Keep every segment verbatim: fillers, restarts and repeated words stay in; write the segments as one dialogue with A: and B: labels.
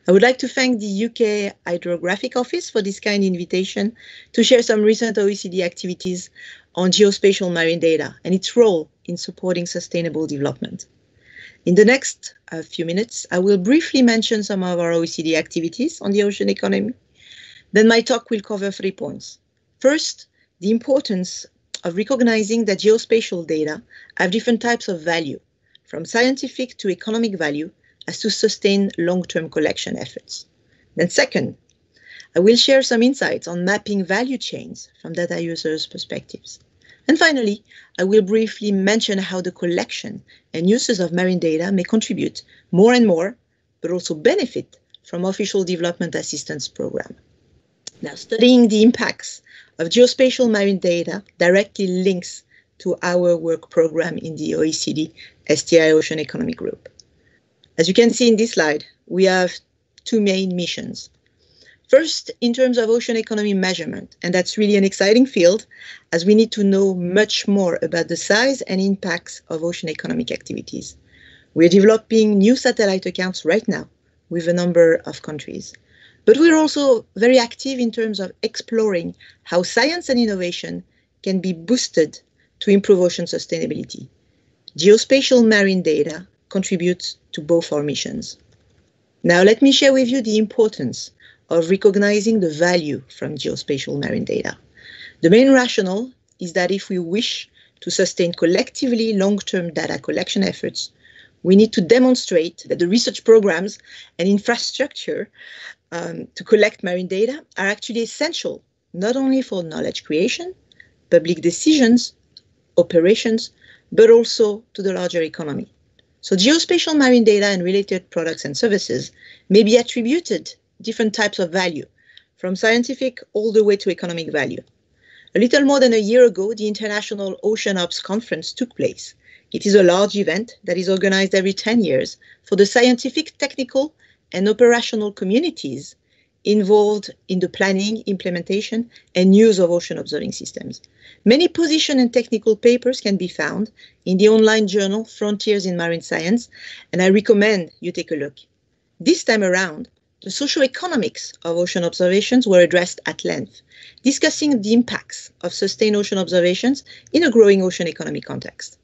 A: I would like to thank the U K Hydrographic Office for this kind invitation to share some recent O E C D activities on geospatial marine data and its role in supporting sustainable development. In the next uh, few minutes, I will briefly mention some of our O E C D activities on the ocean economy. Then my talk will cover three points. First, the importance of recognizing that geospatial data have different types of value, from scientific to economic value, as to sustain long-term collection efforts. Then second, I will share some insights on mapping value chains from data users' perspectives. And finally, I will briefly mention how the collection and uses of marine data may contribute more and more, but also benefit from official development assistance program. Now, studying the impacts of geospatial marine data directly links to our work program in the O E C D S T I Ocean Economic Group. As you can see in this slide, we have two main missions. First, in terms of ocean economy measurement, and that's really an exciting field, as we need to know much more about the size and impacts of ocean economic activities. We're developing new satellite accounts right now with a number of countries. But we're also very active in terms of exploring how science and innovation can be boosted to improve ocean sustainability. Geospatial marine data contributes to both our missions. Now, let me share with you the importance of recognizing the value from geospatial marine data. The main rationale is that if we wish to sustain collectively long-term data collection efforts, we need to demonstrate that the research programs and infrastructure um, to collect marine data are actually essential, not only for knowledge creation, public decisions, operations, but also to the larger economy. So geospatial marine data and related products and services may be attributed different types of value, from scientific all the way to economic value. A little more than a year ago, the International Ocean Ops Conference took place. It is a large event that is organized every ten years for the scientific, technical, and operational communities involved in the planning, implementation, and use of ocean observing systems. Many position and technical papers can be found in the online journal Frontiers in Marine Science, and I recommend you take a look. This time around, the socioeconomics of ocean observations were addressed at length, discussing the impacts of sustained ocean observations in a growing ocean economy context.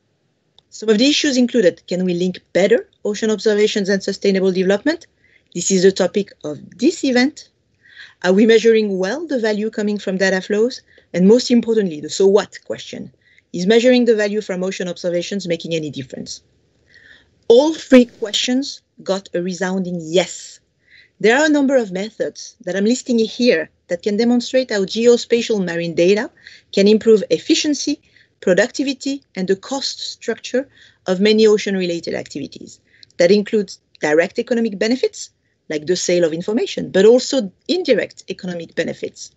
A: Some of the issues included: can we link better ocean observations and sustainable development? This is the topic of this event. Are we measuring well the value coming from data flows? And most importantly, the so what question. Is measuring the value from ocean observations making any difference? All three questions got a resounding yes. There are a number of methods that I'm listing here that can demonstrate how geospatial marine data can improve efficiency, productivity, and the cost structure of many ocean-related activities. That includes direct economic benefits, like the sale of information, but also indirect economic benefits.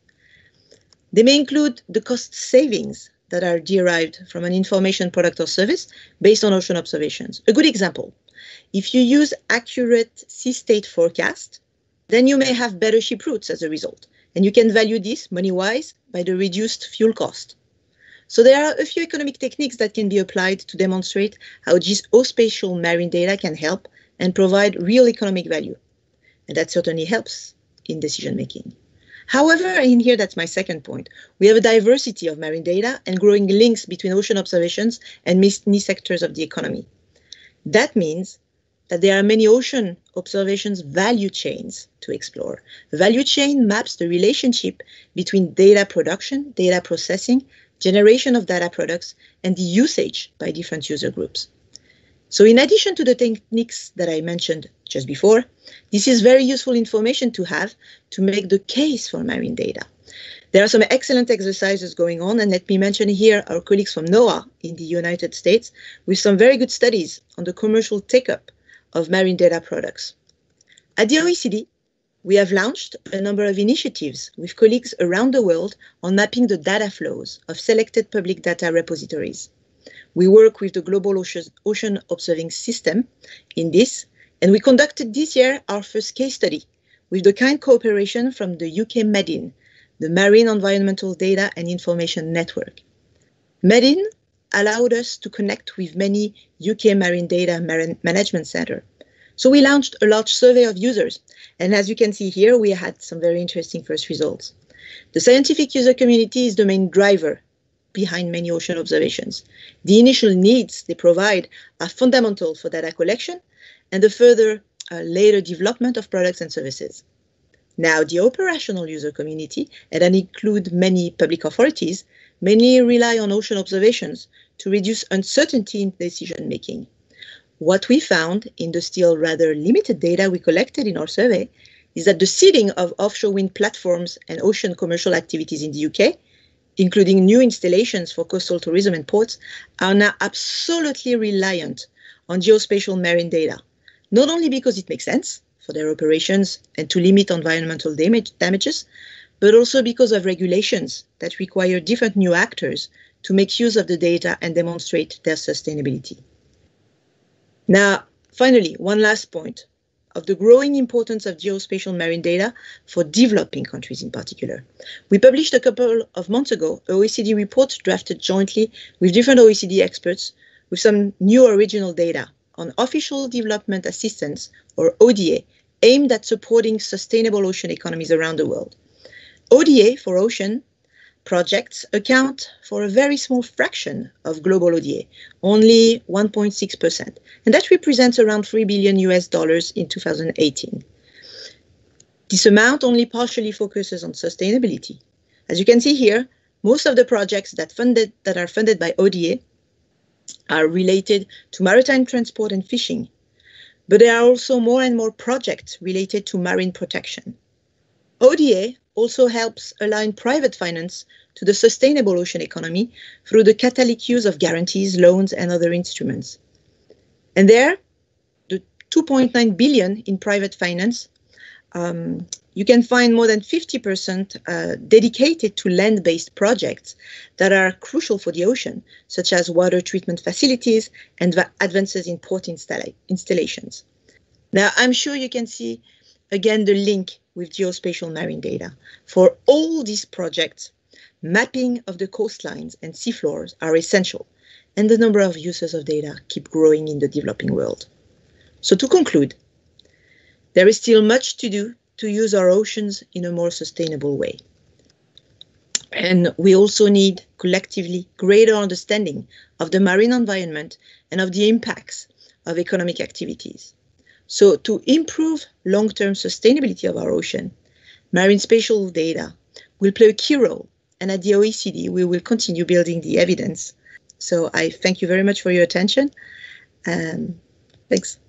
A: They may include the cost savings that are derived from an information product or service based on ocean observations. A good example: if you use accurate sea state forecast, then you may have better ship routes as a result, and you can value this money-wise by the reduced fuel cost. So there are a few economic techniques that can be applied to demonstrate how geospatial marine data can help and provide real economic value. And that certainly helps in decision-making. However, in here, that's my second point, we have a diversity of marine data and growing links between ocean observations and many sectors of the economy. That means that there are many ocean observations value chains to explore. The value chain maps the relationship between data production, data processing, generation of data products, and the usage by different user groups. So in addition to the techniques that I mentioned just before, this is very useful information to have to make the case for marine data. There are some excellent exercises going on, and let me mention here our colleagues from NOAA in the United States with some very good studies on the commercial take-up of marine data products. At the O E C D, we have launched a number of initiatives with colleagues around the world on mapping the data flows of selected public data repositories. We work with the Global Ocean Observing System in this, and we conducted this year our first case study with the kind cooperation from the U K MEDIN, the Marine Environmental Data and Information Network. MEDIN allowed us to connect with many U K marine data management centers So we launched a large survey of users. And as you can see here, we had some very interesting first results. The scientific user community is the main driver behind many ocean observations. The initial needs they provide are fundamental for data collection and the further uh, later development of products and services. Now, the operational user community, and that includes many public authorities, mainly rely on ocean observations to reduce uncertainty in decision-making. What we found in the still rather limited data we collected in our survey is that the seeding of offshore wind platforms and ocean commercial activities in the U K, including new installations for coastal tourism and ports, are now absolutely reliant on geospatial marine data, not only because it makes sense for their operations and to limit environmental damage, damages, but also because of regulations that require different new actors to make use of the data and demonstrate their sustainability. Now, finally, one last point of the growing importance of geospatial marine data for developing countries in particular. We published a couple of months ago an O E C D report drafted jointly with different O E C D experts with some new original data on official development assistance, or O D A, aimed at supporting sustainable ocean economies around the world. O D A for ocean projects account for a very small fraction of global O D A, only one point six percent, and that represents around three billion U S dollars in two thousand eighteen. This amount only partially focuses on sustainability. As you can see here, most of the projects that, funded, that are funded by O D A are related to maritime transport and fishing, but there are also more and more projects related to marine protection. O D A also helps align private finance to the sustainable ocean economy through the catalytic use of guarantees, loans, and other instruments. And there, the two point nine billion dollars in private finance, um, you can find more than fifty percent uh, dedicated to land-based projects that are crucial for the ocean, such as water treatment facilities and advances in port installa installations. Now, I'm sure you can see again the link with geospatial marine data. For all these projects, mapping of the coastlines and seafloors are essential, and the number of users of data keep growing in the developing world. So to conclude, there is still much to do to use our oceans in a more sustainable way. And we also need collectively greater understanding of the marine environment and of the impacts of economic activities. So to improve long-term sustainability of our ocean, marine spatial data will play a key role. And at the O E C D, we will continue building the evidence. So I thank you very much for your attention. Um, thanks.